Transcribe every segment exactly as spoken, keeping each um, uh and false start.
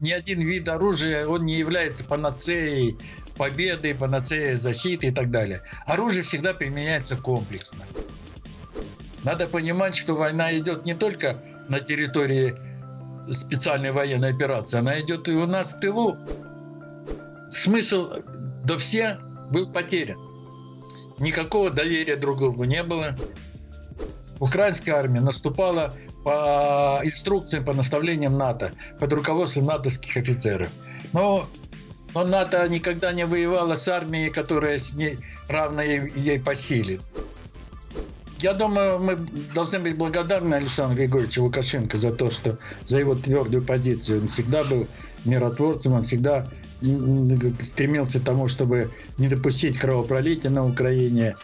ни один вид оружия, он не является панацеей победы, панацеей защиты и так далее. Оружие всегда применяется комплексно. Надо понимать, что война идет не только на территории специальной военной операции, она идет и у нас в тылу. Смысл до все был потерян. Никакого доверия друг к другу не было. Украинская армия наступала по инструкциям, по наставлениям НАТО, под руководством натовских офицеров. Но, но НАТО никогда не воевала с армией, которая с ней равна ей, ей по силе. Я думаю, мы должны быть благодарны Александру Григорьевичу Лукашенко за то, что за его твердую позицию. Он всегда был миротворцем, он всегда стремился к тому, чтобы не допустить кровопролития на Украине.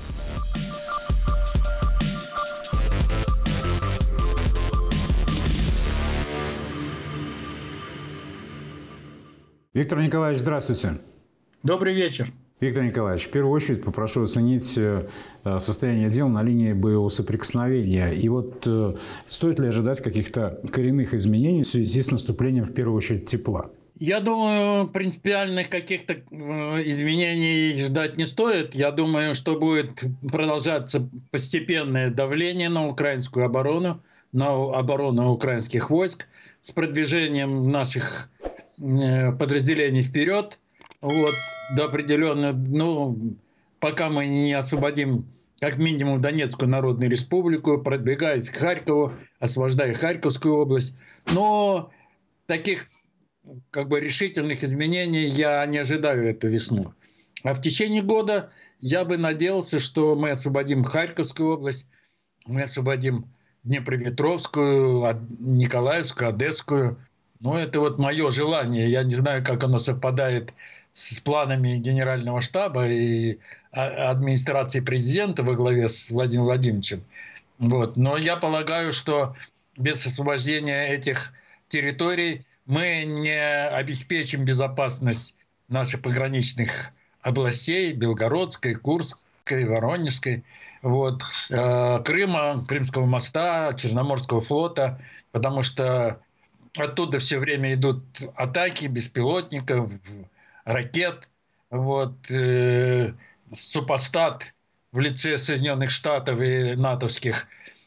Виктор Николаевич, здравствуйте. Добрый вечер. Виктор Николаевич, в первую очередь попрошу оценить состояние дел на линии боевого соприкосновения. И вот стоит ли ожидать каких-то коренных изменений в связи с наступлением, в первую очередь, тепла? Я думаю, принципиальных каких-то изменений ждать не стоит. Я думаю, что будет продолжаться постепенное давление на украинскую оборону, на оборону украинских войск с продвижением наших подразделений вперед. Вот, до определенного, ну, пока мы не освободим как минимум Донецкую Народную Республику, продвигаясь к Харькову, освобождая Харьковскую область. Но таких как бы решительных изменений я не ожидаю эту весну. А в течение года я бы надеялся, что мы освободим Харьковскую область, мы освободим Днепропетровскую, Николаевскую, Одесскую. Ну, это вот мое желание. Я не знаю, как оно совпадает с планами Генерального штаба и администрации президента во главе с Владимиром Владимировичем. Вот. Но я полагаю, что без освобождения этих территорий мы не обеспечим безопасность наших пограничных областей, Белгородской, Курской, Воронежской, вот, Крыма, Крымского моста, Черноморского флота, потому что оттуда все время идут атаки беспилотников, ракет. Вот, э, супостат в лице Соединенных Штатов и натовских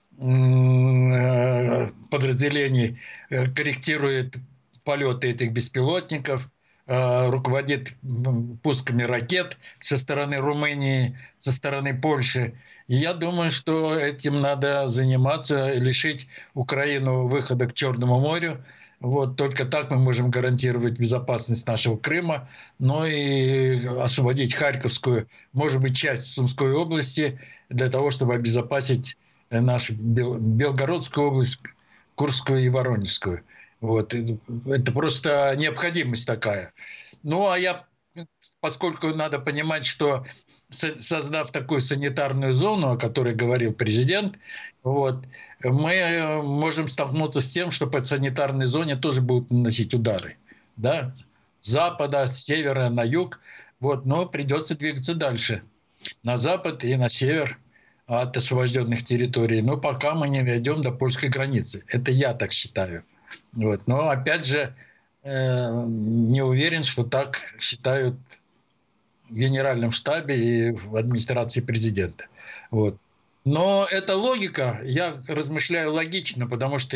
э, подразделений э, корректирует полеты этих беспилотников, э, руководит пусками ракет со стороны Румынии, со стороны Польши. И я думаю, что этим надо заниматься, лишить Украину выхода к Черному морю. Вот, только так мы можем гарантировать безопасность нашего Крыма, но и освободить Харьковскую, может быть, часть Сумской области для того, чтобы обезопасить нашу Белгородскую область, Курскую и Воронежскую. Вот. Это просто необходимость такая. Ну, а я, поскольку надо понимать, что создав такую санитарную зону, о которой говорил президент, вот, мы можем столкнуться с тем, что по санитарной зоне тоже будут наносить удары. Да? С запада, с севера на юг. Вот, но придется двигаться дальше. На запад и на север от освобожденных территорий. Но пока мы не дойдем до польской границы. Это я так считаю. Вот. Но опять же, э, не уверен, что так считают в Генеральном штабе и в администрации президента. Вот. Но эта логика, я размышляю логично, потому что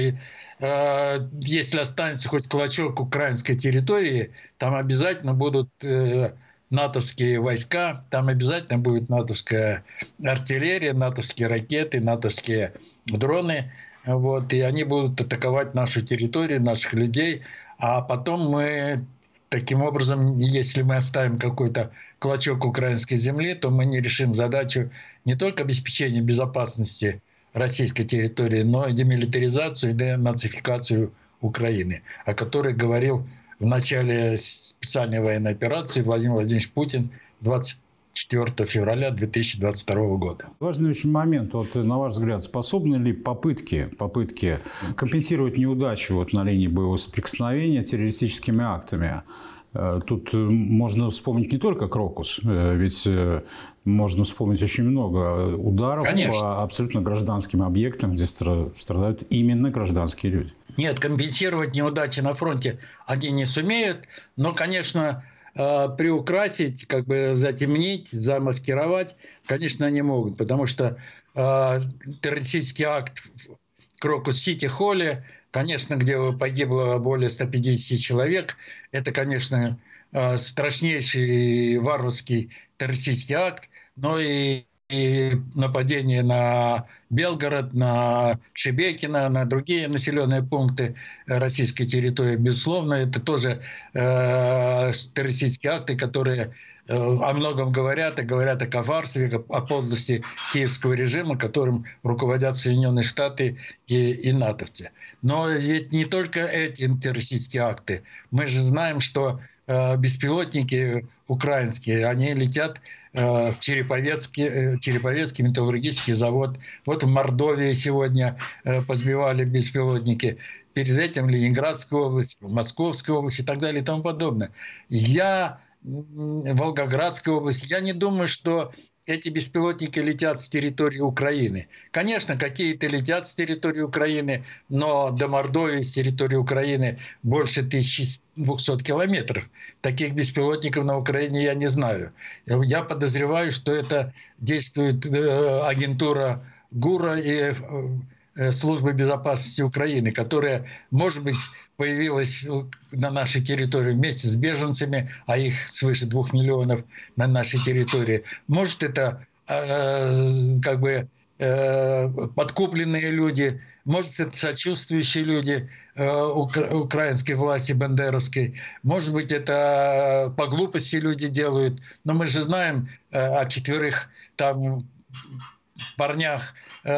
э, если останется хоть клочок украинской территории, там обязательно будут э, натовские войска, там обязательно будет натовская артиллерия, натовские ракеты, натовские дроны. Вот, и они будут атаковать нашу территорию, наших людей. А потом мы, таким образом, если мы оставим какой-то клочок украинской земли, то мы не решим задачу не только обеспечения безопасности российской территории, но и демилитаризацию и денацификацию Украины, о которой говорил в начале специальной военной операции Владимир Владимирович Путин двадцать четвёртого февраля две тысячи двадцать второго года. Важный очень момент. Вот, на ваш взгляд, способны ли попытки, попытки компенсировать неудачу вот, на линии боевого соприкосновения террористическими актами? Тут можно вспомнить не только Крокус, ведь можно вспомнить очень много ударов Конечно. По абсолютно гражданским объектам, где страдают именно гражданские люди. Нет, компенсировать неудачи на фронте они не сумеют, но, конечно, приукрасить, как бы затемнить, замаскировать, конечно, они могут, потому что террористический акт в Крокус-Сити-Холле, конечно, где погибло более ста пятидесяти человек, это, конечно, страшнейший варварский террористический акт, но и, и нападение на Белгород, на Шебекино, на другие населенные пункты российской территории, безусловно, это тоже э, террористические акты, которые э, о многом говорят, и говорят о коварстве, о подлости киевского режима, которым руководят Соединенные Штаты и, и натовцы. Но ведь не только эти террористические акты. Мы же знаем, что э, беспилотники украинские, они летят в Череповецкий, Череповецкий металлургический завод. Вот в Мордовии сегодня позбивали беспилотники. Перед этим Ленинградская область, Московская область и так далее и тому подобное. Я, Волгоградская область, я не думаю, что эти беспилотники летят с территории Украины. Конечно, какие-то летят с территории Украины, но до Мордовии с территории Украины больше тысячи двухсот километров. Таких беспилотников на Украине я не знаю. Я подозреваю, что это действует агентура ГУРа и Службы безопасности Украины, которая, может быть, появилась на нашей территории вместе с беженцами, а их свыше двух миллионов на нашей территории. Может, это э, как бы э, подкупленные люди, может, это сочувствующие люди э, укра украинской власти бандеровской, может быть, это по глупости люди делают. Но мы же знаем э, о четверых там парнях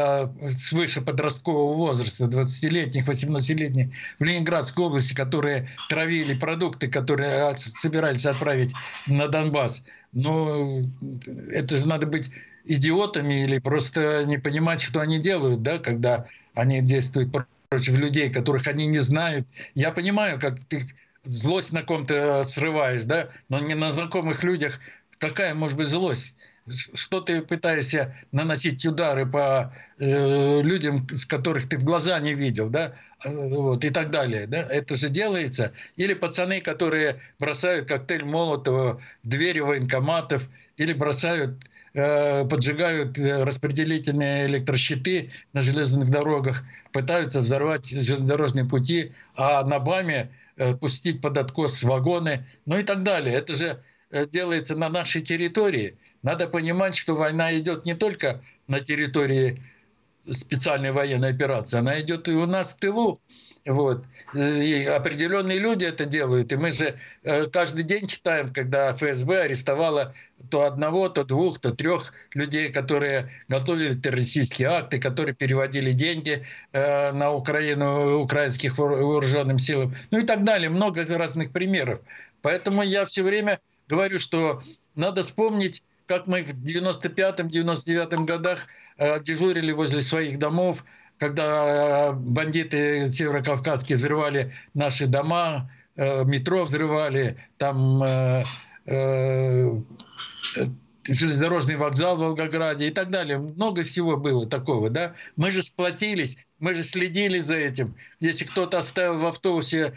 свыше подросткового возраста, двадцатилетних, восемнадцатилетних, в Ленинградской области, которые травили продукты, которые собирались отправить на Донбасс. Но это же надо быть идиотами или просто не понимать, что они делают, да, когда они действуют против людей, которых они не знают. Я понимаю, как ты злость на ком-то срываешь, да, но не на знакомых людях. Какая может быть злость? Что ты пытаешься наносить удары по э, людям, с которых ты в глаза не видел, да, вот, и так далее, да, это же делается. Или пацаны, которые бросают коктейль Молотова в двери военкоматов, или бросают, э, поджигают распределительные электрощиты на железных дорогах, пытаются взорвать железнодорожные пути, а на БАМе э, пустить под откос вагоны, ну и так далее. Это же э, делается на нашей территории. Надо понимать, что война идет не только на территории специальной военной операции, она идет и у нас в тылу. Вот. И определенные люди это делают. И мы же каждый день читаем, когда эф эс бэ арестовала то одного, то двух, то трех людей, которые готовили террористические акты, которые переводили деньги на Украину, украинских вооруженным силам, ну и так далее. Много разных примеров. Поэтому я все время говорю, что надо вспомнить, как мы в девяносто пятом — девяносто девятом годах э, дежурили возле своих домов, когда бандиты северокавказские взрывали наши дома, э, метро взрывали, там э, э, железнодорожный вокзал в Волгограде и так далее. Много всего было такого, да? Мы же сплотились, мы же следили за этим. Если кто-то оставил в автобусе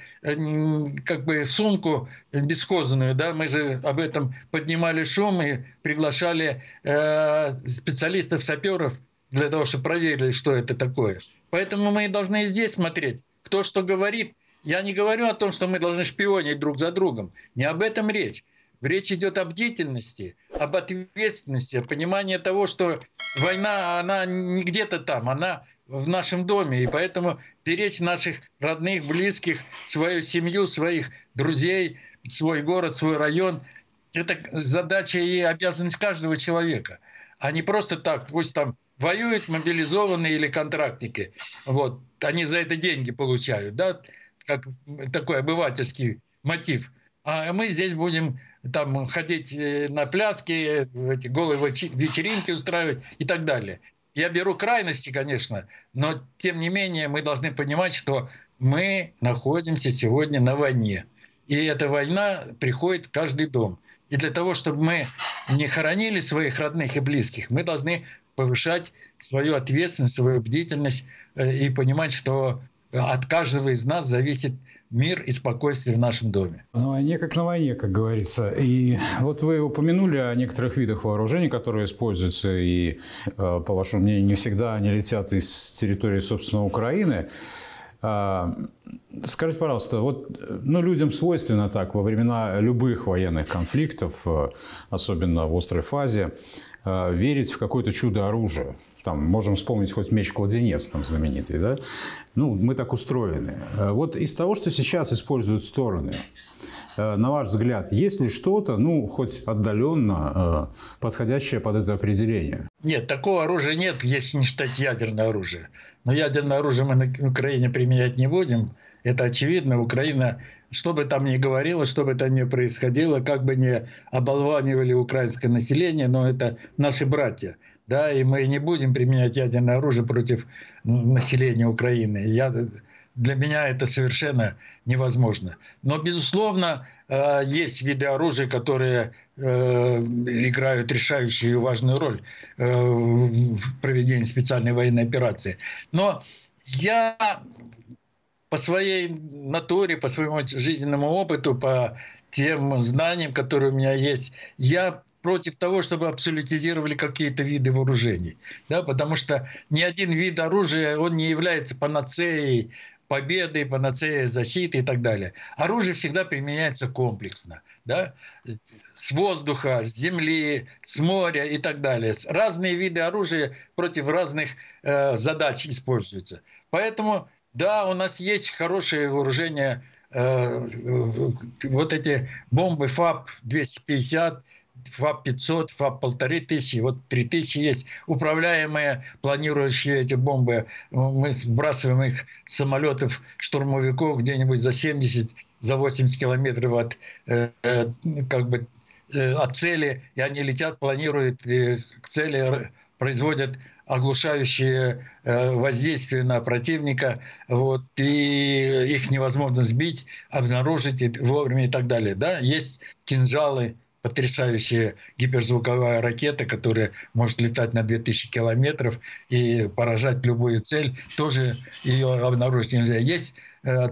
как бы сумку бесхозную, да, мы же об этом поднимали шум и приглашали э, специалистов, саперов для того, чтобы проверили, что это такое. Поэтому мы должны и здесь смотреть, кто что говорит. Я не говорю о том, что мы должны шпионить друг за другом. Не об этом речь. Речь идет о бдительности, об ответственности, о понимании того, что война, она не где-то там, она в нашем доме. И поэтому беречь наших родных, близких, свою семью, своих друзей, свой город, свой район – это задача и обязанность каждого человека. А не просто так, пусть там воюют мобилизованные или контрактники. Вот, они за это деньги получают, да, как такой обывательский мотив. А мы здесь будем там ходить на пляски, эти голые вечеринки устраивать и так далее. Я беру крайности, конечно, но тем не менее мы должны понимать, что мы находимся сегодня на войне. И эта война приходит в каждый дом. И для того, чтобы мы не хоронили своих родных и близких, мы должны повышать свою ответственность, свою бдительность и понимать, что от каждого из нас зависит мир и спокойствие в нашем доме. На войне как на войне, как говорится. И вот вы упомянули о некоторых видах вооружений, которые используются, и, по вашему мнению, не всегда они летят из территории, собственно, Украины. Скажите, пожалуйста, вот, ну, людям свойственно так во времена любых военных конфликтов, особенно в острой фазе, верить в какое-то чудо-оружие. Там, можем вспомнить хоть меч-кладенец там знаменитый, да? Ну, мы так устроены. Вот из того, что сейчас используют стороны, на ваш взгляд, есть ли что-то, ну, хоть отдаленно подходящее под это определение? Нет, такого оружия нет, если не считать ядерное оружие. Но ядерное оружие мы на Украине применять не будем. Это очевидно. Украина, что бы там ни говорило, что бы там ни происходило, как бы ни оболванивали украинское население, но это наши братья. Да, и мы не будем применять ядерное оружие против населения Украины. Я, для меня это совершенно невозможно. Но, безусловно, есть виды оружия, которые играют решающую и важную роль в проведении специальной военной операции. Но я по своей натуре, по своему жизненному опыту, по тем знаниям, которые у меня есть, я против того, чтобы абсолютизировали какие-то виды вооружений. Да, потому что ни один вид оружия, он не является панацеей победы, панацеей защиты и так далее. Оружие всегда применяется комплексно. Да? С воздуха, с земли, с моря и так далее. Разные виды оружия против разных э, задач используются. Поэтому, да, у нас есть хорошее вооружение. Э, вот эти бомбы ФАП двести пятьдесят, ФАП пятьсот, ФАП полторы тысячи, вот три тысячи есть управляемые, планирующие эти бомбы. Мы сбрасываем их с самолетов штурмовиков где-нибудь за семьдесят, за восемьдесят километров от, э, как бы, э, от цели, и они летят, планируют и к цели, производят оглушающие э, воздействия на противника, вот, и их невозможно сбить, обнаружить вовремя и так далее. Да? Есть кинжалы, потрясающая гиперзвуковая ракета, которая может летать на две тысячи километров и поражать любую цель. Тоже ее обнаружить нельзя. Есть э,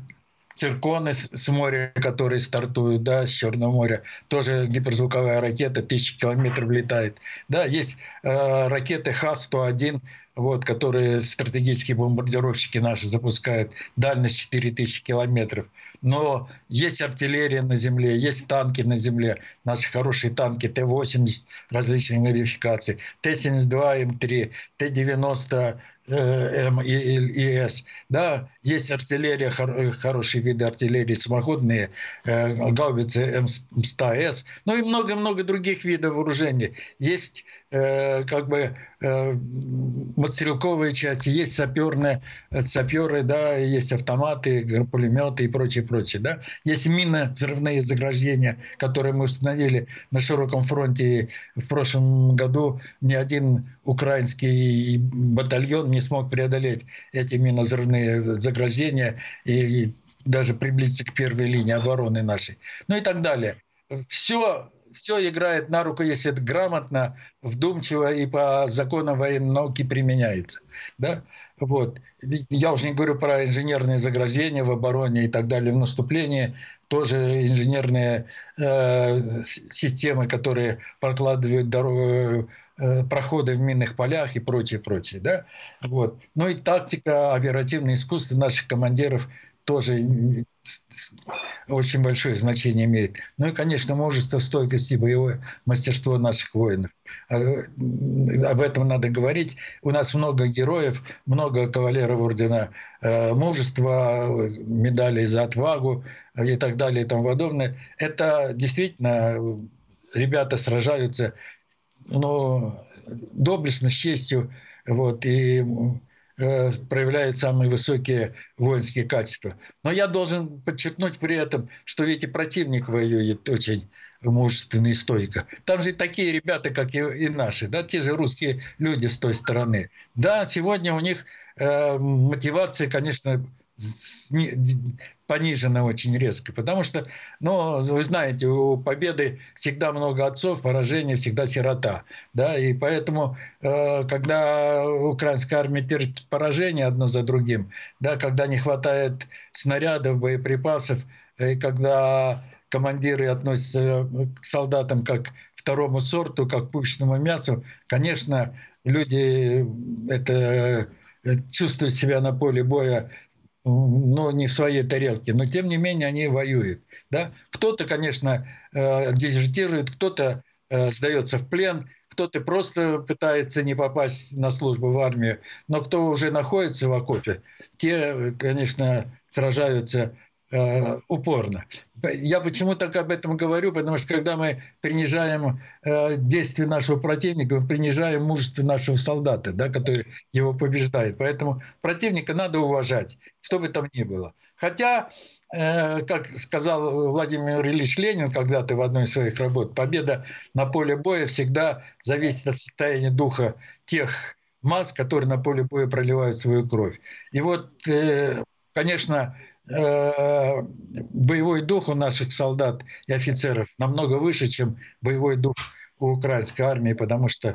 цирконы с моря, которые стартуют, да, с Черного моря. Тоже гиперзвуковая ракета, тысячи километров летает. Да, есть э, ракеты Х сто один, вот, которые стратегические бомбардировщики наши запускают, дальность четыре тысячи километров. Но есть артиллерия на земле, есть танки на земле, наши хорошие танки Т восемьдесят различных модификаций, Т семьдесят два М три, Т девяносто М и С. Да, есть артиллерия, хорошие виды артиллерии, самоходные, гаубицы М сто С, ну и много-много других видов вооружений. Есть как бы мотострелковые части, есть саперные, саперы, да, есть автоматы, пулеметы и прочее, прочее, да. Есть минно-взрывные заграждения, которые мы установили на широком фронте. В прошлом году ни один украинский батальон не смог преодолеть эти минно-взрывные заграждения и даже приблизиться к первой линии обороны нашей. Ну и так далее. Все Все играет на руку, если это грамотно, вдумчиво и по законам военной науки применяется. Да? Вот. Я уже не говорю про инженерные заграждения в обороне и так далее, в наступлении. Тоже инженерные э, системы, которые прокладывают дорогу, э, проходы в минных полях и прочее, прочее. Да? Вот. Ну и тактика, оперативное искусство наших командиров тоже очень большое значение имеет. Ну и, конечно, мужество, стойкость и боевое мастерство наших воинов. Об этом надо говорить. У нас много героев, много кавалеров ордена мужества, медалей за отвагу и так далее и тому подобное. Это действительно ребята сражаются, ну, доблестно, с честью, вот, и проявляют самые высокие воинские качества. Но я должен подчеркнуть при этом, что ведь и противник воюет очень мужественно и стойко. Там же такие ребята, как и наши, да, те же русские люди с той стороны. Да, сегодня у них э, мотивация, конечно, понижена очень резко. Потому что, ну, вы знаете, у победы всегда много отцов, поражения всегда сирота. Да? И поэтому, когда украинская армия терпит поражение одно за другим, да, когда не хватает снарядов, боеприпасов, и когда командиры относятся к солдатам как к второму сорту, как к пушечному мясу, конечно, люди это чувствуют себя на поле боя, но не в своей тарелке, но тем не менее они воюют. Да? Кто-то, конечно, дезертирует, кто-то сдается в плен, кто-то просто пытается не попасть на службу в армию, но кто уже находится в окопе, те, конечно, сражаются э, упорно. Я почему так об этом говорю? Потому что когда мы принижаем э, действия нашего противника, мы принижаем мужество нашего солдата, да, который его побеждает. Поэтому противника надо уважать, что бы там ни было. Хотя, э, как сказал Владимир Ильич Ленин когда-то в одной из своих работ, победа на поле боя всегда зависит от состояния духа тех масс, которые на поле боя проливают свою кровь. И вот, э, конечно, боевой дух у наших солдат и офицеров намного выше, чем боевой дух у украинской армии, потому что,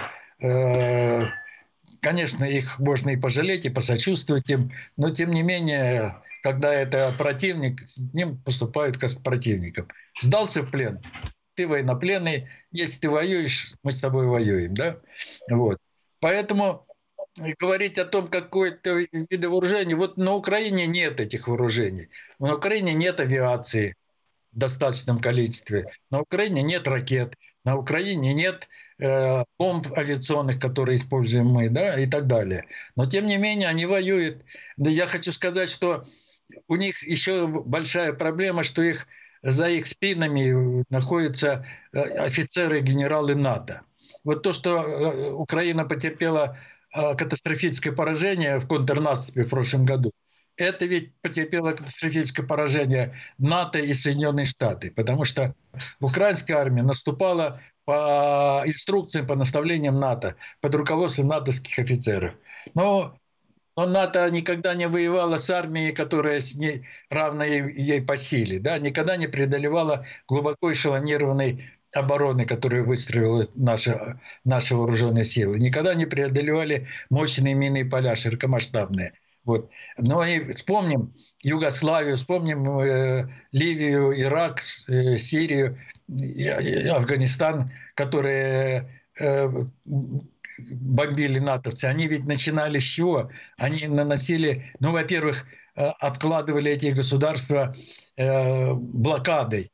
конечно, их можно и пожалеть, и посочувствовать им, но тем не менее, когда это противник, с ним поступают как с противником. Сдался в плен, ты военнопленный, если ты воюешь, мы с тобой воюем, да? Вот. Поэтому говорить о том, какое-то виды вооружений. Вот на Украине нет этих вооружений. На Украине нет авиации в достаточном количестве. На Украине нет ракет. На Украине нет э, бомб авиационных, которые используем мы, да, и так далее. Но тем не менее они воюют. Да я хочу сказать, что у них еще большая проблема, что их, за их спинами находятся офицеры и генералы НАТО. Вот то, что Украина потерпела катастрофическое поражение в контрнаступе в прошлом году, это ведь потерпело катастрофическое поражение НАТО и Соединенные Штаты, потому что украинская армия наступала по инструкциям, по наставлениям НАТО, под руководством натовских офицеров. Но, но НАТО никогда не воевала с армией, которая с ней равна ей, ей по силе, да? Никогда не преодолевала глубоко эшелонированной обороны, которую выстроила наша, наши вооруженные силы. Никогда не преодолевали мощные минные поля, широкомасштабные. Вот. Но и вспомним Югославию, вспомним э, Ливию, Ирак, э, Сирию, э, Афганистан, которые э, бомбили натовцы. Они ведь начинали с чего? Они наносили, ну, во-первых, э, обкладывали эти государства э, блокадой,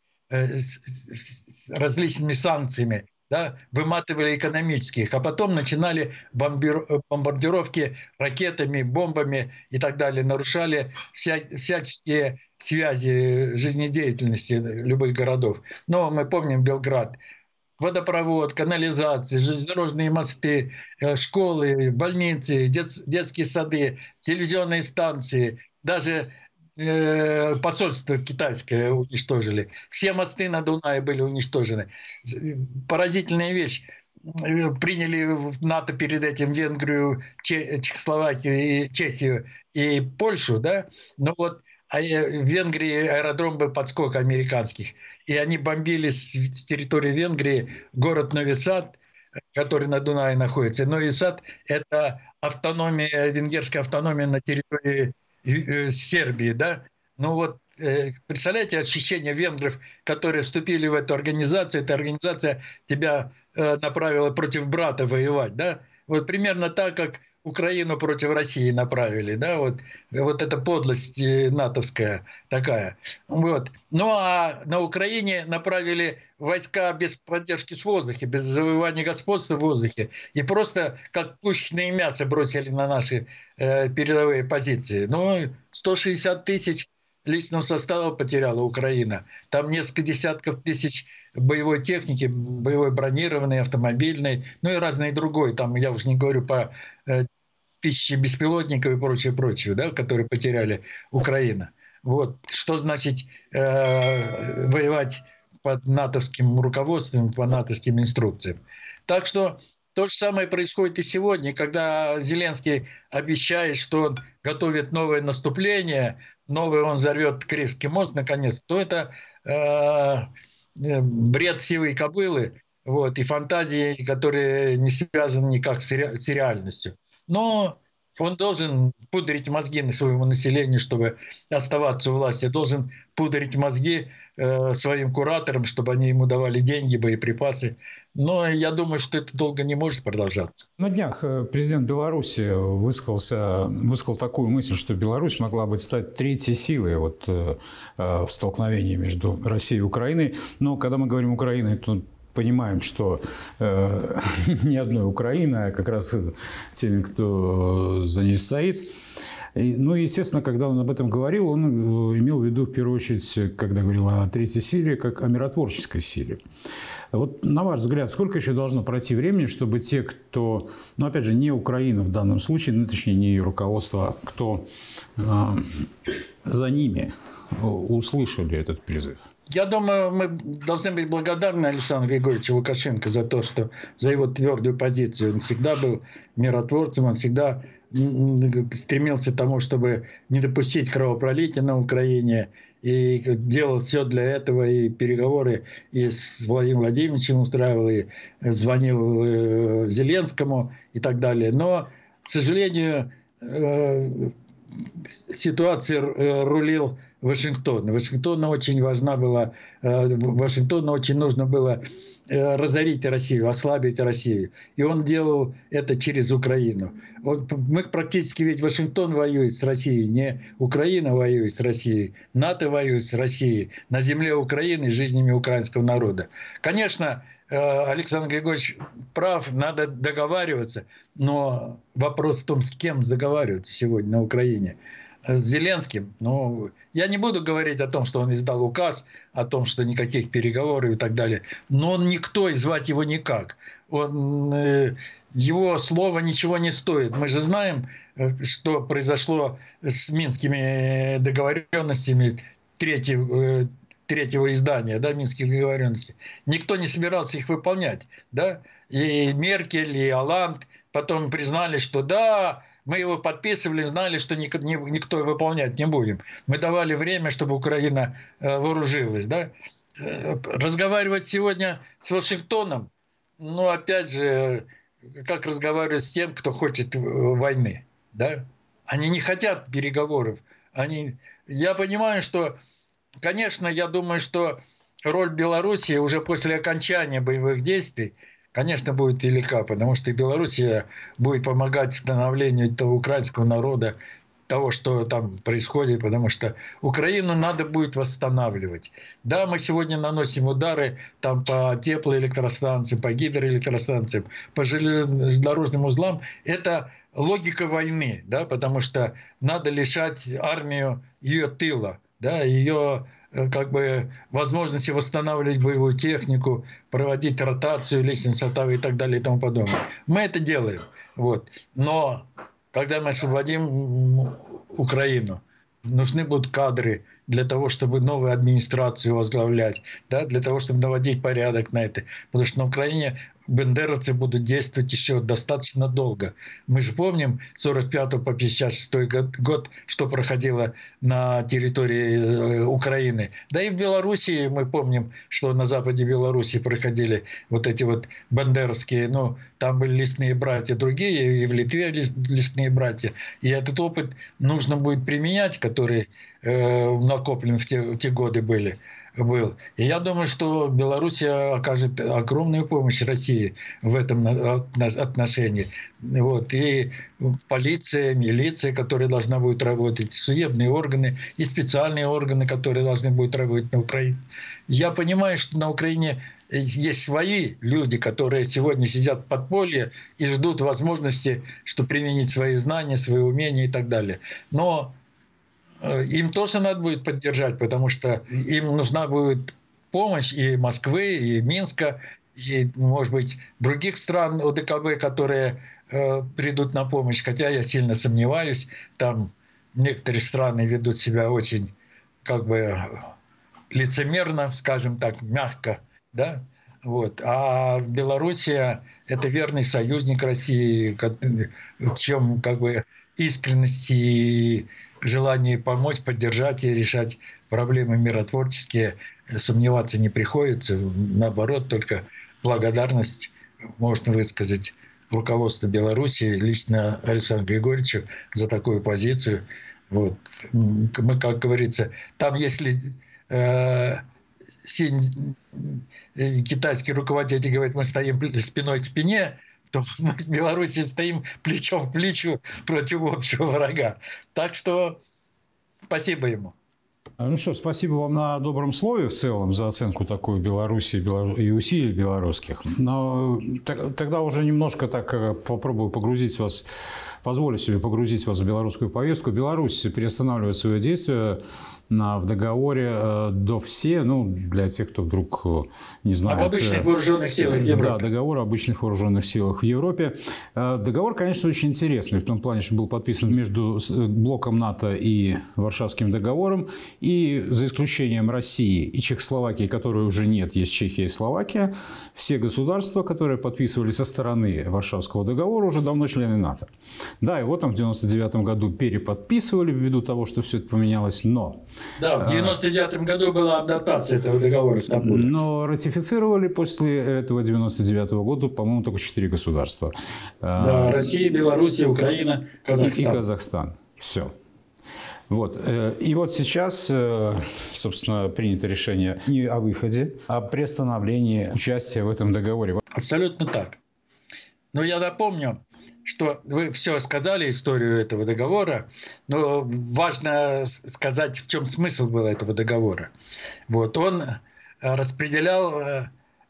с различными санкциями, да, выматывали экономических, а потом начинали бомбир, бомбардировки ракетами, бомбами и так далее, нарушали вся, всяческие связи жизнедеятельности любых городов. Но мы помним Белград. Водопровод, канализация, железнодорожные мосты, школы, больницы, дет, детские сады, телевизионные станции, даже посольство китайское уничтожили. Все мосты на Дунае были уничтожены. Поразительная вещь. Приняли в НАТО перед этим Венгрию, Чехословакию, и Чехию и Польшу, да? Но вот в Венгрии аэродром был подскок американских. И они бомбили с территории Венгрии город Нови Сад, который на Дунае находится. Нови Сад – это автономия, венгерская автономия на территории Сербии, да? Ну вот, представляете, ощущение венгров, которые вступили в эту организацию, эта организация тебя направила против брата воевать, да? Вот примерно так, как Украину против России направили, да? Вот, вот эта подлость натовская такая. Вот. Ну а на Украине направили войска без поддержки с воздуха, без завоевания господства в воздухе. И просто как пушечное мясо бросили на наши э, передовые позиции. Ну, сто шестьдесят тысяч личного состава потеряла Украина. Там несколько десятков тысяч боевой техники, боевой бронированной, автомобильной, ну и разной другой. Там я уже не говорю по э, тысячи беспилотников и прочее, прочее, да, которые потеряли Украина. Вот. Что значит э, воевать под натовским руководством, по натовским инструкциям. Так что то же самое происходит и сегодня, когда Зеленский обещает, что он готовит новое наступление, новый он взорвет Киевский мост, наконец, то это э, бред сивой кобылы, вот, и фантазии, которые не связаны никак с, ре, с реальностью. Но он должен пудрить мозги на своему населению, чтобы оставаться у власти. Должен пудрить мозги э, своим кураторам, чтобы они ему давали деньги, боеприпасы. Но я думаю, что это долго не может продолжаться. На днях президент Беларуси высказался, высказал такую мысль, что Беларусь могла бы стать третьей силой вот, э, в столкновении между Россией и Украиной. Но когда мы говорим Украина, то понимаем, что э, не одной Украины, а как раз теми, кто за ней стоит. И, ну, естественно, когда он об этом говорил, он имел в виду, в первую очередь, когда говорил о третьей силе, как о миротворческой силе. Вот, на ваш взгляд, сколько еще должно пройти времени, чтобы те, кто, ну, опять же, не Украина в данном случае, ну, точнее, не ее руководство, а кто э, за ними, услышали этот призыв? Я думаю, мы должны быть благодарны Александру Григорьевичу Лукашенко за то, что за его твердую позицию. Он всегда был миротворцем, он всегда стремился к тому, чтобы не допустить кровопролития на Украине, и делал все для этого, и переговоры и с Владимиром Владимировичем устраивал, и звонил Зеленскому и так далее. Но, к сожалению, ситуация рулил Вашингтон. Вашингтону очень важна была, Вашингтону очень нужно было разорить Россию, ослабить Россию. И он делал это через Украину. Он, мы практически ведь Вашингтон воюет с Россией, не Украина воюет с Россией, НАТО воюет с Россией на земле Украины, жизнями украинского народа. Конечно, Александр Григорьевич прав, надо договариваться, но вопрос в том, с кем договариваться сегодня на Украине. С Зеленским. Ну, я не буду говорить о том, что он издал указ, о том, что никаких переговоров и так далее. Но он никто, и звать его никак. Он, его слово ничего не стоит. Мы же знаем, что произошло с минскими договоренностями третьего, третьего издания, да, минских договоренностей. Никто не собирался их выполнять. Да? И Меркель, и Оланд потом признали, что да, мы его подписывали, знали, что никто выполнять не будем. Мы давали время, чтобы Украина вооружилась. Да? Разговаривать сегодня с Вашингтоном, ну, опять же, как разговаривать с тем, кто хочет войны. Да? Они не хотят переговоров. Они... Я понимаю, что, конечно, я думаю, что роль Белоруссии уже после окончания боевых действий, конечно, будет велика, потому что и Белоруссия будет помогать становлению этого украинского народа, того, что там происходит, потому что Украину надо будет восстанавливать. Да, мы сегодня наносим удары там по теплоэлектростанциям, по гидроэлектростанциям, по железнодорожным узлам. Это логика войны, да, потому что надо лишать армию ее тыла, да, ее как бы возможности восстанавливать боевую технику, проводить ротацию личного состава и так далее и тому подобное. Мы это делаем. Вот. Но когда мы освободим Украину, нужны будут кадры для того, чтобы новую администрацию возглавлять, да, для того, чтобы наводить порядок на это. Потому что на Украине бандеровцы будут действовать еще достаточно долго. Мы же помним с сорок пятого по пятьдесят шестой год, что проходило на территории Украины. Да и в Белоруссии мы помним, что на западе Беларуси проходили вот эти вот бандеровские, ну, там были лесные братья другие, и в Литве лесные братья. И этот опыт нужно будет применять, который э, накоплен в те, в те годы были. Был. И я думаю, что Белоруссия окажет огромную помощь России в этом отношении. Вот. И полиция, милиция, которая должна будет работать, судебные органы и специальные органы, которые должны будут работать на Украине. Я понимаю, что на Украине есть свои люди, которые сегодня сидят в подполье и ждут возможности, чтобы применить свои знания, свои умения и так далее. Но им тоже надо будет поддержать, потому что им нужна будет помощь и Москвы, и Минска, и, может быть, других стран ОДКБ, которые э, придут на помощь. Хотя я сильно сомневаюсь, там некоторые страны ведут себя очень как бы лицемерно, скажем так, мягко, да? Вот. А Белоруссия – это верный союзник России, в чем как бы искренность и желании помочь, поддержать и решать проблемы миротворческие сомневаться не приходится. Наоборот, только благодарность можно высказать руководству Беларуси, лично Александру Григорьевичу за такую позицию. Вот. Мы, как говорится, там если э, синь, э, китайский руководитель говорит, мы стоим спиной к спине, то мы с Беларусью стоим плечом к плечу против общего врага. Так что спасибо ему. Ну что, спасибо вам на добром слове в целом за оценку такой Беларуси и усилий белорусских. Но тогда уже немножко так попробую погрузить вас, позволю себе погрузить вас в белорусскую повестку. Беларусь переостанавливает свое действие в договоре до все, ну, для тех, кто вдруг не знает. Об обычных вооруженных силах в Европе. Да, договор об обычных вооруженных силах в Европе. Договор, конечно, очень интересный, в том плане, что был подписан между блоком НАТО и Варшавским договором, и за исключением России и Чехословакии, которой уже нет, есть Чехия и Словакия, все государства, которые подписывали со стороны Варшавского договора, уже давно члены НАТО. Да, его там в девяносто девятом году переподписывали ввиду того, что все это поменялось, но... Да, в девяносто девятом году была адаптация этого договора в Стамбуле. Но ратифицировали после этого девяносто девятого года, по-моему, только четыре государства. Да, Россия, Белоруссия, Украина, Казахстан. И, и Казахстан. Все. Вот. И вот сейчас, собственно, принято решение не о выходе, а о приостановлении участия в этом договоре. Абсолютно так. Но я напомню, что вы все сказали, историю этого договора, но важно сказать, в чем смысл был этого договора. Вот, он распределял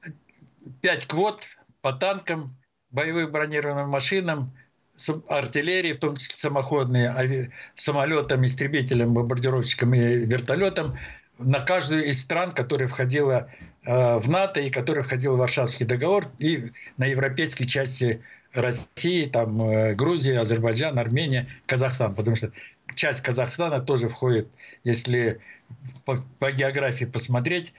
пять квот по танкам, боевым бронированным машинам, артиллерии, в том числе самоходные, самолетам, истребителям, бомбардировщикам и вертолетам, на каждую из стран, которая входила в НАТО и которая входила в Варшавский договор, и на европейской части России, там, Грузия, Азербайджан, Армения, Казахстан. Потому что часть Казахстана тоже входит, если по, по географии посмотреть,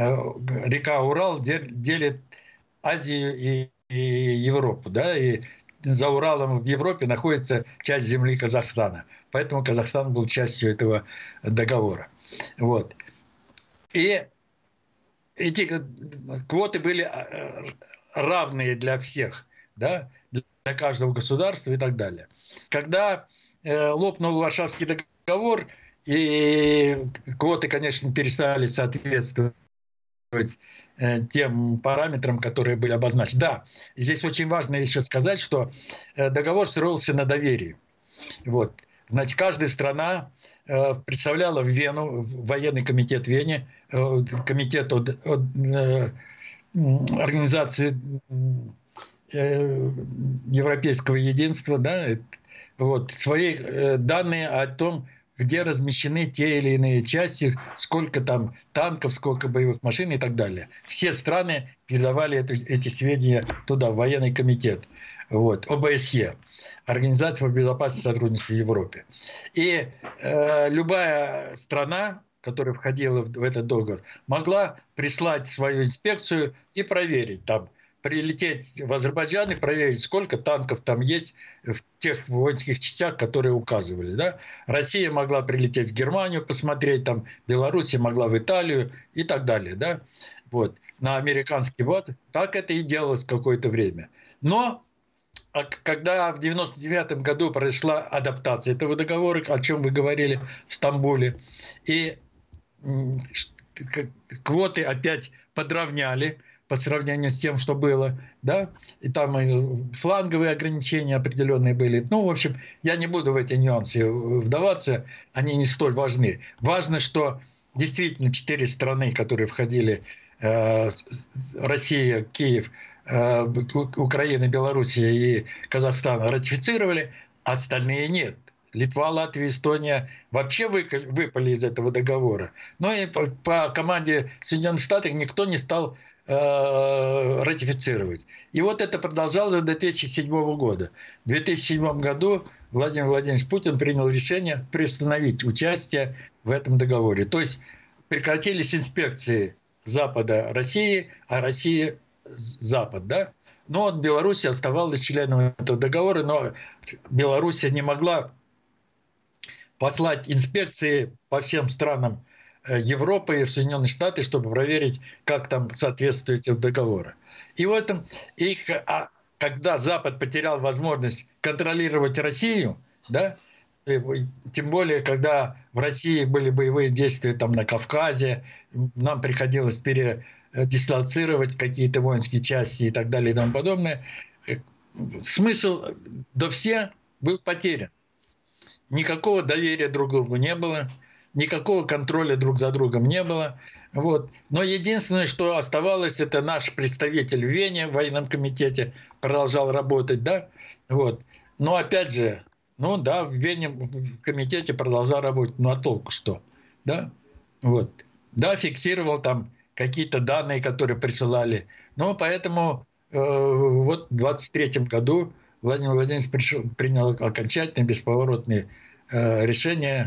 река Урал делит Азию и, и Европу. Да? И за Уралом в Европе находится часть земли Казахстана. Поэтому Казахстан был частью этого договора. Вот. И эти квоты были равные для всех. Да, для каждого государства и так далее. Когда э, лопнул Варшавский договор, и квоты, конечно, перестали соответствовать э, тем параметрам, которые были обозначены. Да, здесь очень важно еще сказать, что э, договор строился на доверии. Вот. Значит, каждая страна э, представляла в Вену, в военный комитет в Вене, э, комитет от, от э, организации европейского единства, да, вот, свои данные о том, где размещены те или иные части, сколько там танков, сколько боевых машин и так далее. Все страны передавали это, эти сведения туда, в военный комитет. Вот, О Бэ Эс Е, Организация по безопасности и сотрудничеству в Европе. И э, любая страна, которая входила в, в этот договор, могла прислать свою инспекцию и проверить там, прилететь в Азербайджан и проверить, сколько танков там есть в тех воинских частях, которые указывали. Да? Россия могла прилететь в Германию, посмотреть, там, Белоруссия могла в Италию и так далее. Да? Вот. На американские базы. Так это и делалось какое-то время. Но когда в девяносто девятом году произошла адаптация этого договора, о чем вы говорили в Стамбуле, и квоты опять подровняли, по сравнению с тем, что было, да, и там и фланговые ограничения определенные были. Ну, в общем, я не буду в эти нюансы вдаваться, они не столь важны. Важно, что действительно четыре страны, которые входили, э, Россия, Киев, э, Украина, Белоруссия и Казахстан, ратифицировали, остальные нет. Литва, Латвия, Эстония вообще выпали из этого договора. Но и по, по команде Соединенных Штатов никто не стал ратифицировать. И вот это продолжалось до две тысячи седьмого года. В две тысячи седьмом году Владимир Владимирович Путин принял решение приостановить участие в этом договоре. То есть прекратились инспекции Запада России, а России Запад. Да? Но вот Беларусь оставалась членом этого договора, но Беларусь не могла послать инспекции по всем странам Европы и в Соединенные Штаты, чтобы проверить, как там соответствует этим договору. И в этом, и, а, когда Запад потерял возможность контролировать Россию, да, тем более, когда в России были боевые действия там на Кавказе, нам приходилось передислоцировать какие-то воинские части и так далее и тому подобное, смысл до все был потерян. Никакого доверия друг к другу не было, никакого контроля друг за другом не было. Вот. Но единственное, что оставалось, это наш представитель в Вене в военном комитете продолжал работать, да. Вот. Но опять же, ну да, в Вене в комитете продолжал работать, ну а толку что, да? Вот. Да, фиксировал там какие-то данные, которые присылали. Ну, поэтому э, вот в двадцать третьем году Владимир Владимирович пришел, принял окончательное бесповоротное э, решение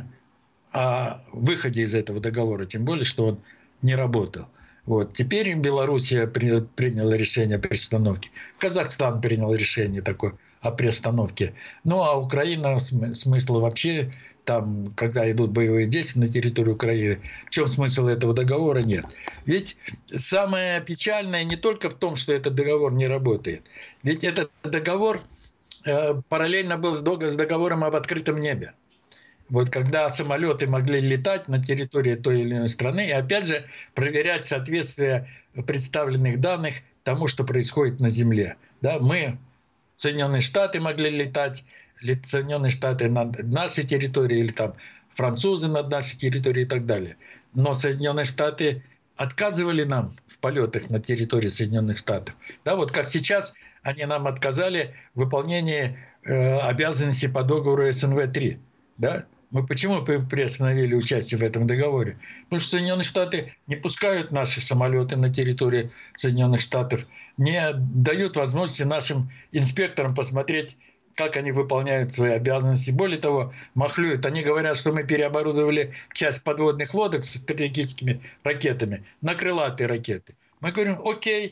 о выходе из этого договора, тем более, что он не работал. Вот. Теперь Белоруссия при, приняла решение о приостановке. Казахстан принял решение такое о приостановке. Ну, а Украина, смысла вообще, там, когда идут боевые действия на территории Украины, в чем смысл этого договора, нет. Ведь самое печальное не только в том, что этот договор не работает. Ведь этот договор э, параллельно был с договором об открытом небе. Вот когда самолеты могли летать на территории той или иной страны и, опять же, проверять соответствие представленных данных тому, что происходит на Земле. Да, мы, Соединенные Штаты, могли летать, Соединенные Штаты над нашей территорией, или там французы над нашей территорией и так далее. Но Соединенные Штаты отказывали нам в полетах на территории Соединенных Штатов. Да, вот как сейчас они нам отказали в выполнении э, обязанностей по договору эс эн вэ три. Да? Мы почему приостановили участие в этом договоре? Потому что Соединенные Штаты не пускают наши самолеты на территорию Соединенных Штатов, не дают возможности нашим инспекторам посмотреть, как они выполняют свои обязанности. Более того, махлюют. Они говорят, что мы переоборудовали часть подводных лодок с стратегическими ракетами на крылатые ракеты. Мы говорим, окей,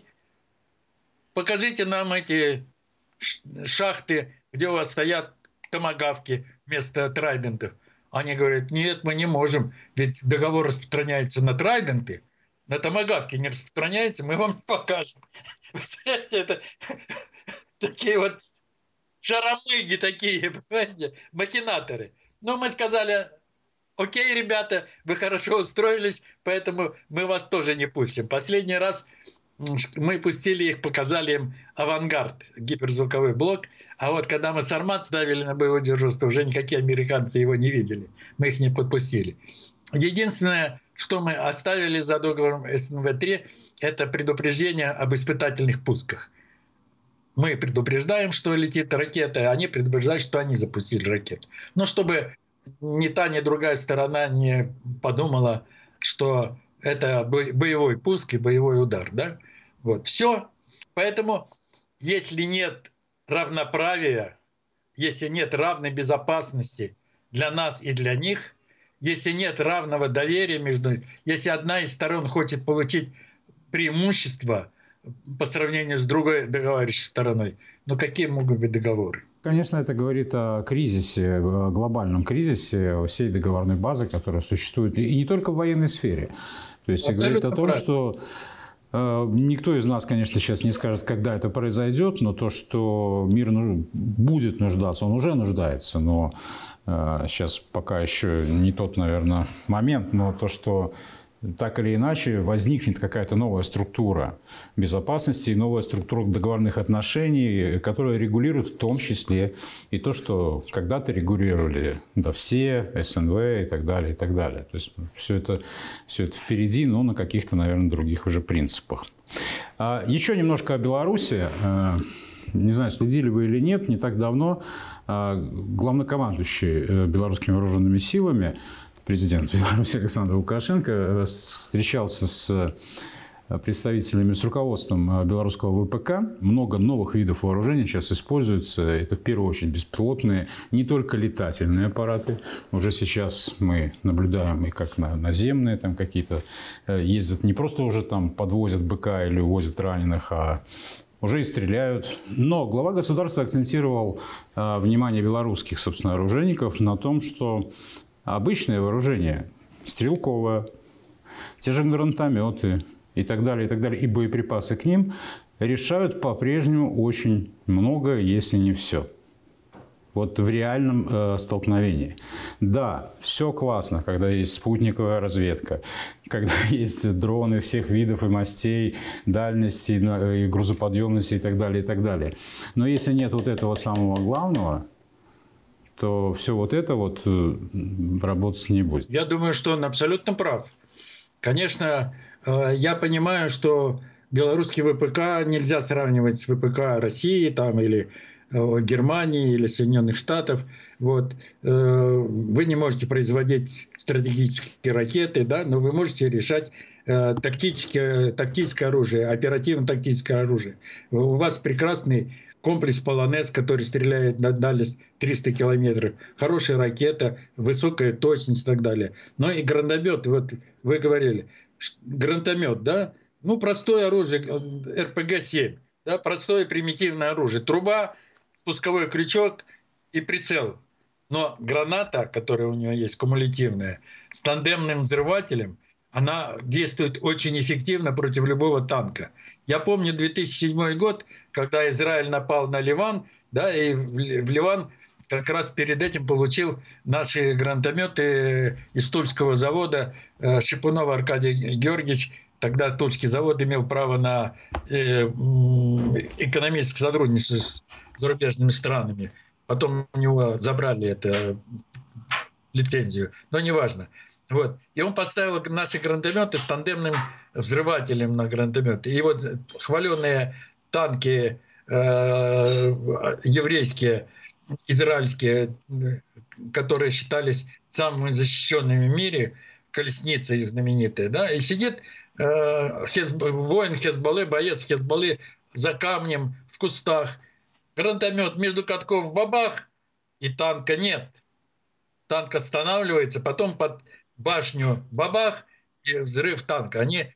покажите нам эти шахты, где у вас стоят томагавки вместо трайдентов. Они говорят, нет, мы не можем, ведь договор распространяется на трайденты, на томагавки не распространяется, мы вам не покажем. Вы знаете, это такие вот шаромыги такие, понимаете, махинаторы. Но мы сказали, окей, ребята, вы хорошо устроились, поэтому мы вас тоже не пустим. Последний раз мы пустили их, показали им «Авангард», гиперзвуковой блок. А вот когда мы «Сармат» ставили на боевое дежурство, уже никакие американцы его не видели. Мы их не подпустили. Единственное, что мы оставили за договором эс эн вэ три, это предупреждение об испытательных пусках. Мы предупреждаем, что летит ракета, а они предупреждают, что они запустили ракету. Но чтобы ни та, ни другая сторона не подумала, что это боевой пуск и боевой удар. Да? Вот. Все. Поэтому, если нет равноправия, если нет равной безопасности для нас и для них, если нет равного доверия между... Если одна из сторон хочет получить преимущество по сравнению с другой договорившей стороной, ну какие могут быть договоры? Конечно, это говорит о кризисе, о глобальном кризисе всей договорной базы, которая существует, и не только в военной сфере. То есть говорит о том, правильно. Что э, никто из нас, конечно, сейчас не скажет, когда это произойдет, но то, что мир ну, будет нуждаться, он уже нуждается. Но э, сейчас пока еще не тот, наверное, момент, но то, что так или иначе возникнет какая-то новая структура безопасности, новая структура договорных отношений, которая регулирует в том числе и то, что когда-то регулировали да, все, эс эн вэ и так далее, и так далее. То есть все это, все это впереди, но на каких-то, наверное, других уже принципах. Еще немножко о Беларуси. Не знаю, следили вы или нет, не так давно главнокомандующий белорусскими вооруженными силами, президент Беларуси Александр Лукашенко встречался с представителями, с руководством белорусского вэ пэ ка. Много новых видов вооружений сейчас используются. Это в первую очередь беспилотные, не только летательные аппараты. Уже сейчас мы наблюдаем и как наземные там какие-то ездят. Не просто уже там подвозят быка или увозят раненых, а уже и стреляют. Но глава государства акцентировал э, внимание белорусских, собственно, оружейников на том, что обычное вооружение, стрелковое, те же гранатометы и так далее, и так далее, и боеприпасы к ним решают по-прежнему очень много, если не все. Вот в реальном э, столкновении. Да, все классно, когда есть спутниковая разведка, когда есть дроны всех видов и мастей, дальности, и грузоподъемности и так далее, и так далее. Но если нет вот этого самого главного, то все вот это вот э, работать не будет. Я думаю, что он абсолютно прав. Конечно, э, я понимаю, что белорусский ВПК нельзя сравнивать с ВПК России там, или Германии или Соединенных Штатов. Вот. Вы не можете производить стратегические ракеты, да, но вы можете решать тактическое, тактическое оружие, оперативно-тактическое оружие. У вас прекрасный комплекс «Полонез», который стреляет на дальность триста километров, хорошая ракета, высокая точность и так далее. Но и гранатомет, вот вы говорили, гранатомет, да, ну простое оружие, эр пэ гэ семь, да, простое примитивное оружие, труба, спусковой крючок и прицел. Но граната, которая у нее есть, кумулятивная, с тандемным взрывателем, она действует очень эффективно против любого танка. Я помню две тысячи седьмой год, когда Израиль напал на Ливан, да, и в Ливан как раз перед этим получил наши гранатометы из Тульского завода Шипунова Аркадий Георгиевич. Тогда Тульский завод имел право на экономическое сотрудничество с зарубежными странами. Потом у него забрали эту лицензию, но неважно. Вот. И он поставил наши гранатометы с тандемным взрывателем на гранатометы. И вот хваленные танки э, еврейские, израильские, которые считались самыми защищенными в мире, колесницы их знаменитые, да, и сидит э, Хезб... воин Хезболлы, боец Хезболлы за камнем в кустах, гранатомет между катков бабах, и танка нет. Танк останавливается, потом под башню бабах и взрыв танка. Они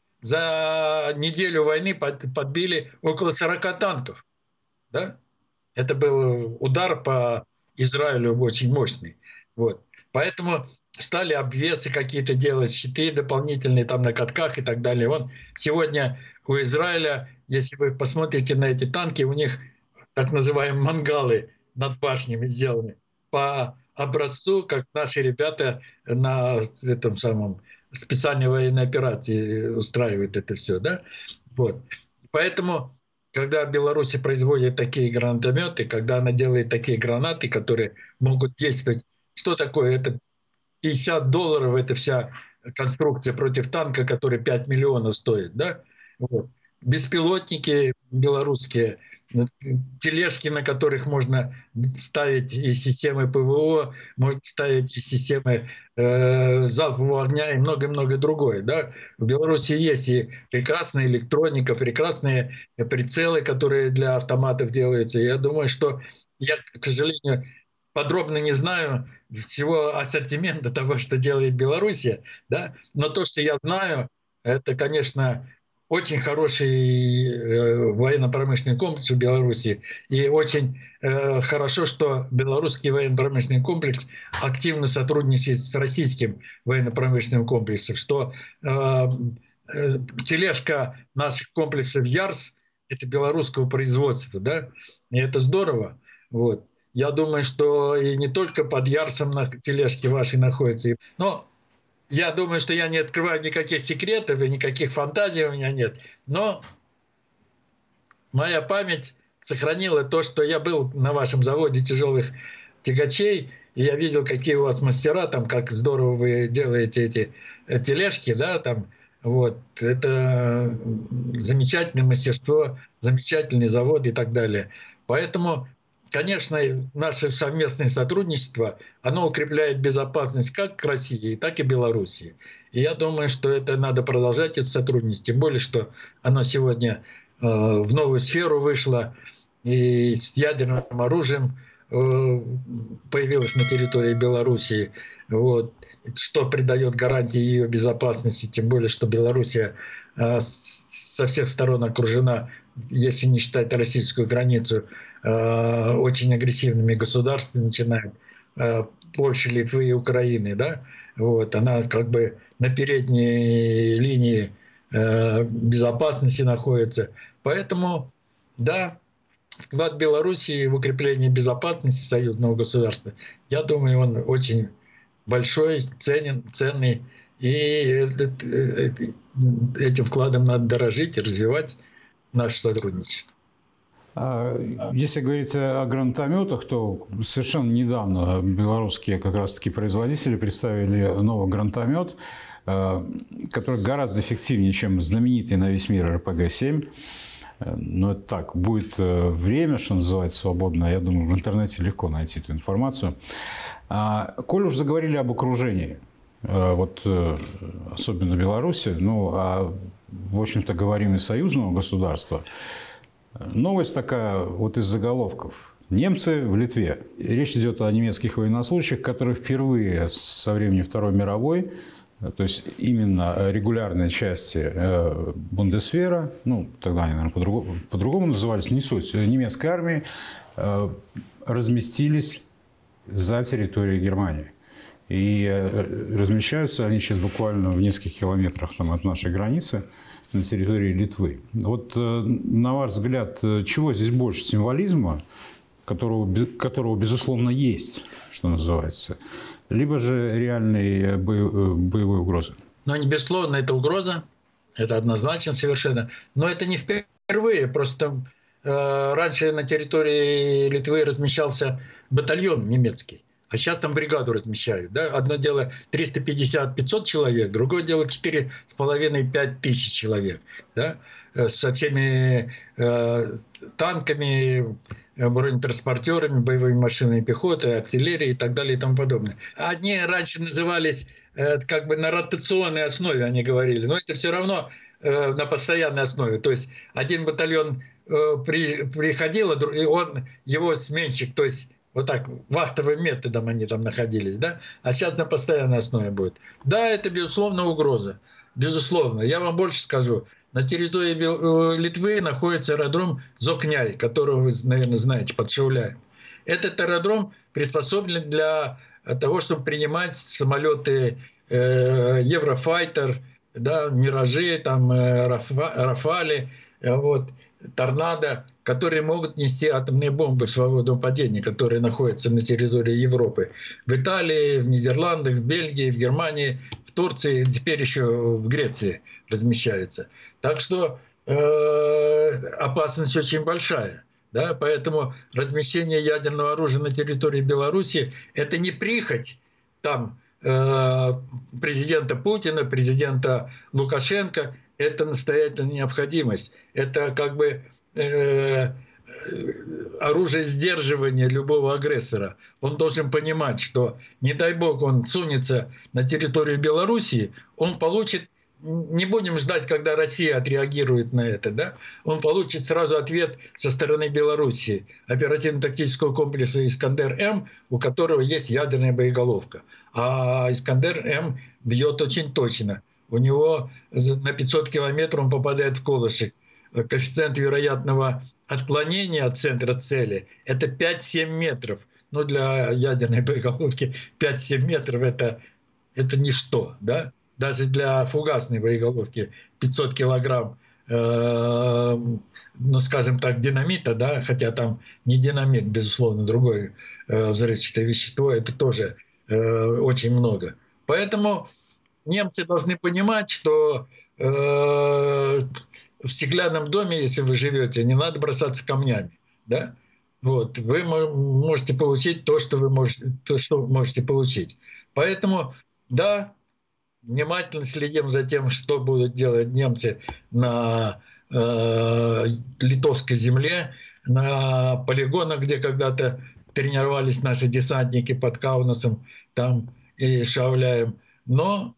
за неделю войны подбили около сорока танков. Да? Это был удар по Израилю очень мощный. Вот. Поэтому стали обвесы какие-то делать, щиты дополнительные там на катках и так далее. Вон, сегодня у Израиля, если вы посмотрите на эти танки, у них так называемые мангалы над башнями сделаны по образцу, как наши ребята на этом самом специальной военной операции устраивают это все, да? Вот. Поэтому, когда Беларусь производит такие гранатометы, когда она делает такие гранаты, которые могут действовать, что такое это? пятьдесят долларов это вся конструкция против танка, который пять миллионов стоит, да? Вот. Беспилотники белорусские, тележки, на которых можно ставить и системы ПВО, можно ставить и системы э, залпового огня и много-много другое. Да? В Беларуси есть и прекрасная электроника, прекрасные прицелы, которые для автоматов делаются. Я думаю, что я, к сожалению, подробно не знаю всего ассортимента того, что делает Белоруссия, да? Но то, что я знаю, это, конечно, очень хороший э, военно-промышленный комплекс в Беларуси. И очень э, хорошо, что белорусский военно-промышленный комплекс активно сотрудничает с российским военно-промышленным комплексом, что э, э, тележка наших комплексов Ярс – это белорусского производства, да? И это здорово. Вот. Я думаю, что и не только под Ярсом на тележке вашей находится, но я думаю, что я не открываю никаких секретов и никаких фантазий у меня нет. Но моя память сохранила то, что я был на вашем заводе тяжелых тягачей, и я видел, какие у вас мастера, там, как здорово вы делаете эти тележки, да, там, вот. Это замечательное мастерство, замечательный завод и так далее. Поэтому, конечно, наше совместное сотрудничество, оно укрепляет безопасность как России, так и Белоруссии. И я думаю, что это надо продолжать, это сотрудничество. Тем более, что оно сегодня э, в новую сферу вышло, и с ядерным оружием э, появилось на территории Белоруссии, вот, что придает гарантии ее безопасности. Тем более, что Белоруссия э, со всех сторон окружена, если не считать российскую границу, очень агрессивными государствами, начинают Польши, Литвы и Украины, да, вот, она как бы на передней линии э, безопасности находится. Поэтому, да, вклад Белоруссии в укрепление безопасности союзного государства, я думаю, он очень большой, ценен, ценный. И этим вкладом надо дорожить и развивать наше сотрудничество. Если говорить о гранатометах, то совершенно недавно белорусские как раз-таки производители представили новый гранатомет, который гораздо эффективнее, чем знаменитый на весь мир эр пэ гэ семь. Но это так, будет время, что называется, свободное. Я думаю, в интернете легко найти эту информацию. Коль уж заговорили об окружении, вот особенно Беларуси, ну, а в общем-то говорим и союзного государства, новость такая вот из заголовков. Немцы в Литве. Речь идет о немецких военнослужащих, которые впервые со времени Второй мировой, то есть именно регулярные части Бундесвера, ну, тогда они, наверное, по-другому, по-другому назывались, не суть, немецкой армии, разместились за территорией Германии. И размещаются они сейчас буквально в нескольких километрах там, от нашей границы на территории Литвы. Вот на ваш взгляд, чего здесь больше? Символизма, которого, которого безусловно, есть, что называется, либо же реальной боевой угрозы? Ну, не безусловно, это угроза. Это однозначно совершенно. Но это не впервые. Просто э, раньше на территории Литвы размещался батальон немецкий. А сейчас там бригаду размещают. Да? Одно дело триста пятьдесят - пятьсот человек, другое дело четыре с половиной - пять тысяч человек. Да? Со всеми э, танками, бронетранспортерами, боевыми машинами пехоты, артиллерией и так далее и тому подобное. Они раньше назывались э, как бы на ротационной основе, они говорили. Но это все равно э, на постоянной основе. То есть один батальон э, при, приходил, и он, его сменщик, то есть вот так, вахтовым методом они там находились, да? А сейчас на постоянной основе будет. Да, это, безусловно, угроза. Безусловно. Я вам больше скажу. На территории Литвы находится аэродром Зокняй, которого вы, наверное, знаете, под Шауляем. Этот аэродром приспособлен для того, чтобы принимать самолеты э, Еврофайтер, да, Миражи, там, э, Рафали, э, вот, Торнадо, которые могут нести атомные бомбы свободного падения, которые находятся на территории Европы. В Италии, в Нидерландах, в Бельгии, в Германии, в Турции, теперь еще в Греции размещаются. Так что э, опасность очень большая. Да? Поэтому размещение ядерного оружия на территории Беларуси – это не прихоть там, э, президента Путина, президента Лукашенко, это настоятельная необходимость. Это как бы э, оружие сдерживания любого агрессора. Он должен понимать, что, не дай бог, он сунется на территорию Белоруссии, он получит, не будем ждать, когда Россия отреагирует на это, да? Он получит сразу ответ со стороны Белоруссии, оперативно-тактического комплекса «Искандер-М», у которого есть ядерная боеголовка. А «Искандер-М» бьет очень точно. У него на пятьсот километров он попадает в колышек. Коэффициент вероятного отклонения от центра цели – это пять-семь метров. Ну, для ядерной боеголовки пять-семь метров – это, это ничто. Да? Даже для фугасной боеголовки пятьсот килограмм, э, ну, скажем так, динамита, да? Хотя там не динамит, безусловно, другое э, взрывчатое вещество, это тоже э, очень много. Поэтому немцы должны понимать, что э, в стеклянном доме, если вы живете, не надо бросаться камнями. Да? Вот. Вы можете получить то, что вы можете, то, что можете получить. Поэтому, да, внимательно следим за тем, что будут делать немцы на э, литовской земле, на полигонах, где когда-то тренировались наши десантники под Каунасом там и Шауляем. Но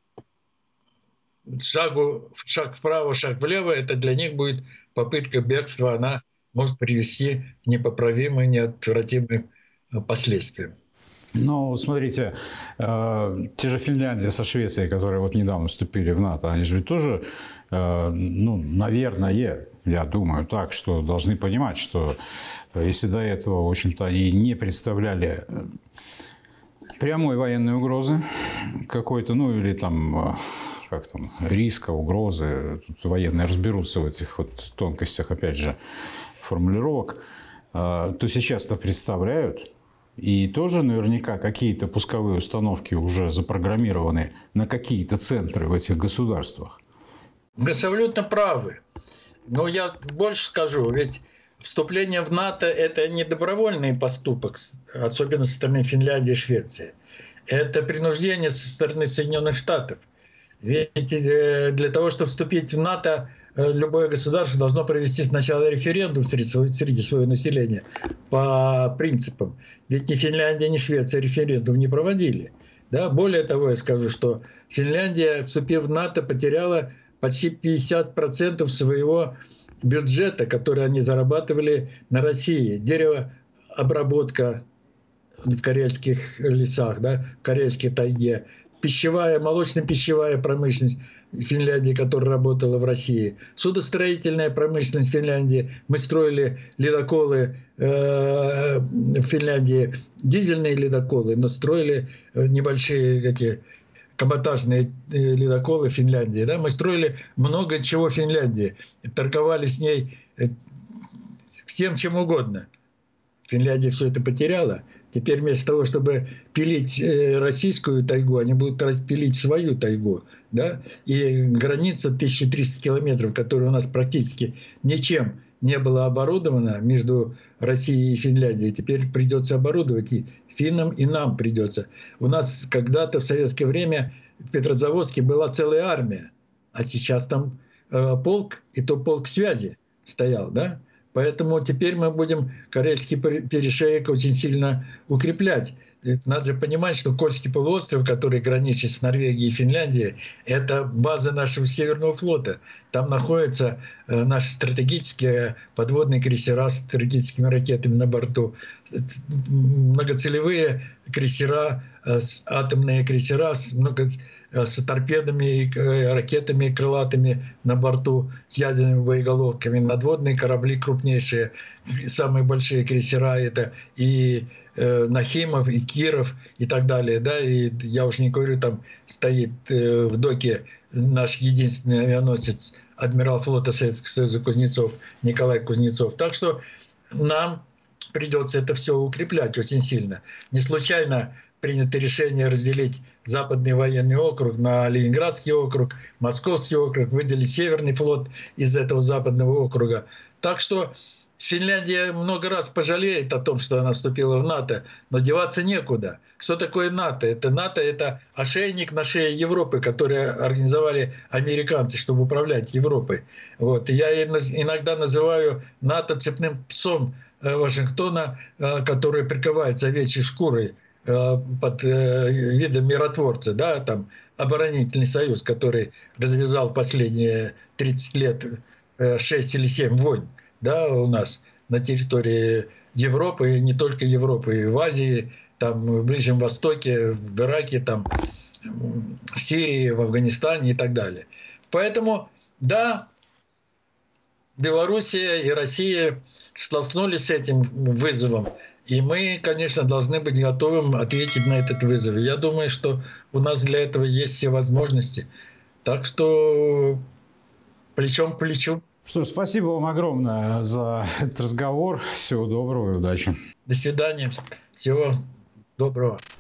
шагу, шаг вправо, шаг влево, это для них будет попытка бегства, она может привести к непоправимым, неотвратимым последствиям. Ну, смотрите, э, те же Финляндия со Швецией, которые вот недавно вступили в НАТО, они же ведь тоже, э, ну, наверное, я думаю так, что должны понимать, что если до этого, в общем-то, они не представляли прямой военной угрозы какой-то, ну или там, как там, риска, угрозы, тут военные разберутся в этих вот тонкостях, опять же, формулировок, то сейчас-то представляют. И тоже наверняка какие-то пусковые установки уже запрограммированы на какие-то центры в этих государствах. Вы абсолютно правы. Но я больше скажу, ведь вступление в НАТО – это не добровольный поступок, особенно со стороны Финляндии и Швеции. Это принуждение со стороны Соединенных Штатов. Ведь для того, чтобы вступить в НАТО, любое государство должно провести сначала референдум среди, среди своего населения по принципам. Ведь ни Финляндия, ни Швеция референдум не проводили. Да? Более того, я скажу, что Финляндия, вступив в НАТО, потеряла почти пятьдесят процентов своего бюджета, который они зарабатывали на России. Деревообработка в карельских лесах, да, в карельской тайге, пищевая, молочно-пищевая промышленность Финляндии, которая работала в России, судостроительная промышленность Финляндии. Мы строили ледоколы э, в Финляндии, дизельные ледоколы, но строили небольшие такие каботажные ледоколы в Финляндии. Да? Мы строили много чего в Финляндии, торговали с ней всем чем угодно. Финляндия все это потеряла. Теперь вместо того, чтобы пилить российскую тайгу, они будут пилить свою тайгу. Да? И граница тысяча триста километров, которая у нас практически ничем не была оборудована между Россией и Финляндией, теперь придется оборудовать и финнам, и нам придется. У нас когда-то в советское время в Петрозаводске была целая армия, а сейчас там э, полк, и то полк связи стоял, да? Поэтому теперь мы будем Карельский перешеек очень сильно укреплять. Надо же понимать, что Кольский полуостров, который граничит с Норвегией и Финляндией, это база нашего Северного флота. Там находятся наши стратегические подводные крейсера с стратегическими ракетами на борту, многоцелевые крейсера, атомные крейсера с много с торпедами и ракетами крылатыми на борту, с ядерными боеголовками, надводные корабли крупнейшие, самые большие крейсера это и э, Нахимов, и Киров, и так далее. Да? И я уж не говорю, там стоит э, в доке наш единственный авианосец, адмирал флота Советского Союза Кузнецов, Николай Кузнецов. Так что нам придется это все укреплять очень сильно. Не случайно принято решение разделить Западный военный округ на Ленинградский округ, Московский округ, выделить Северный флот из этого Западного округа. Так что Финляндия много раз пожалеет о том, что она вступила в НАТО, но деваться некуда. Что такое НАТО? Это НАТО – это ошейник на шее Европы, который организовали американцы, чтобы управлять Европой. Вот. И я иногда называю НАТО цепным псом Вашингтона, который приковается овечьей шкурой под видом миротворца, да, там оборонительный союз, который развязал последние тридцать лет шесть или семь войн, да, у нас на территории Европы, и не только Европы, и в Азии, там, в Ближнем Востоке, в Ираке, там, в Сирии, в Афганистане и так далее. Поэтому, да, Белоруссия и Россия столкнулись с этим вызовом. И мы, конечно, должны быть готовым ответить на этот вызов. Я думаю, что у нас для этого есть все возможности. Так что плечом к плечу. Что ж, спасибо вам огромное за этот разговор. Всего доброго и удачи. До свидания. Всего доброго.